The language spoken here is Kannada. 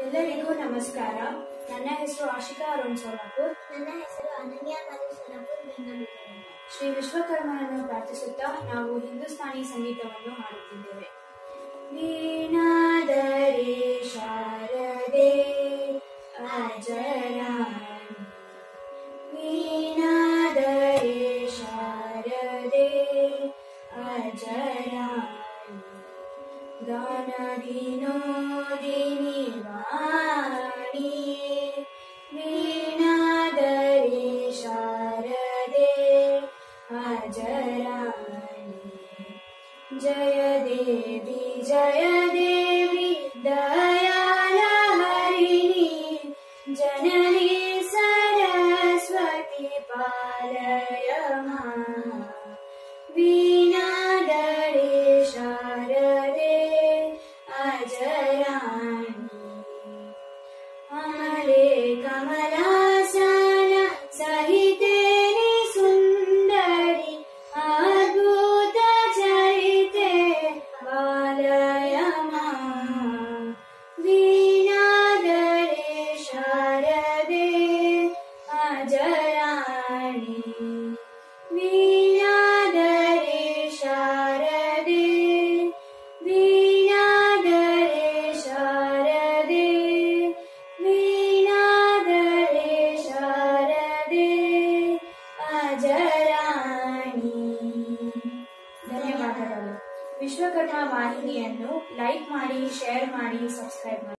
ಎಲ್ಲರಿಗೂ ನಮಸ್ಕಾರ. ನನ್ನ ಹೆಸರು ಆಶಿಕಾ ಅರುಣ್ ಸೋಲಾಪುರ್. ನನ್ನ ಹೆಸರು ಅನನ್ಯ ಸೋಲಾಪುರ್, ಬೆಂಗಳೂರು. ಶ್ರೀ ವಿಶ್ವಕರ್ಮನನ್ನು ಪ್ರಾರ್ಥಿಸುತ್ತಾ ನಾವು ಹಿಂದೂಸ್ತಾನಿ ಸಂಗೀತವನ್ನು ಹಾಡುತ್ತಿದ್ದೇವೆ. ವೀಣಾಧರೆ ಶಾರದೆ ಅಜರಾಣಿ, ವೀಣಾಧರೆ ಶಾರದೆ ಅಜರಾಣಿ, ಗಾನ ವಿನೋದಿನಿ ವಾಣಿ, ವೀಣಾಧರೆ ಶಾರದೆ ಅಜರಾಣಿ. ಜಯ ದೇವಿ ದಯಾಳ ಹರಿಣಿ, ಜನನಿ ಸರಸ್ವತಿ ಪಾಲಯ ಮಾಂ. ವೀಣಾಧರೆ ಶಾರದೆ ಅಜರಾಣಿ, ಅಮಲೆ ಕಮಲಾಸನ ಸಹಿತೆ ಸುಂದರಿ, ಅದ್ಭುತ ಚರಿತೆ ಪಾಲಯ ಮಾಂ. ವೀಣಾಧರೆ ಶಾರದೆ ಅಜರಾಣಿ, ವೀಣಾಧರೆ ಶಾರದೆ, ವೀಣಾಧರೆ ಶಾರದೆ, ವೀಣಾಧರೆ ಶಾರದೆ ಅಜರಾಣಿ. ಧನ್ಯವಾದಗಳು. ವಿಶ್ವಕರ್ಮ ವಾಹಿನಿಯನ್ನು ಲೈಕ್ ಮಾಡಿ, ಶೇರ್ ಮಾಡಿ, ಸಬ್ಸ್ಕ್ರೈಬ್ ಮಾಡಿ.